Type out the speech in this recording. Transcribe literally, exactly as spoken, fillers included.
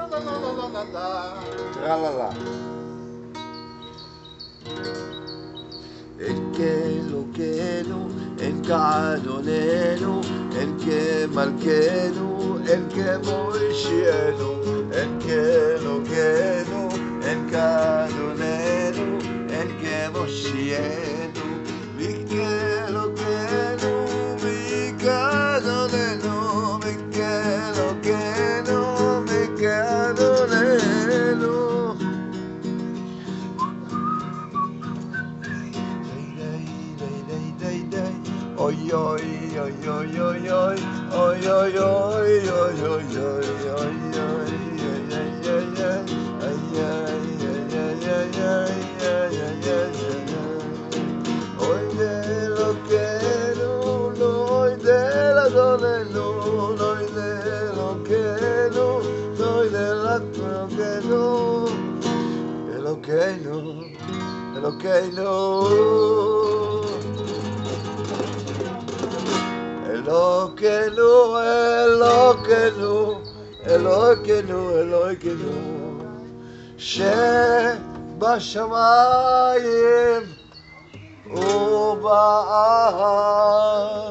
טרללה. אין כאלוקינו, אין כאדוננו, אין כמלכנו, אין כמושיענו, אין כאלוקינו, אין כאדוננו, אין כמושיענו, מי כאלוקינו, מי כאדוננו, מי כאלוקינו, מי כאדוננו. Oy oy oy oy oy oy oy oy oy oy oy oy oy de lo que no no de la doneno no de lo que no no de la que no de lo que no de lo que no אלוקינו, אלוקינו, אלוקינו, אלוקינו, שבשמיים ובארץ.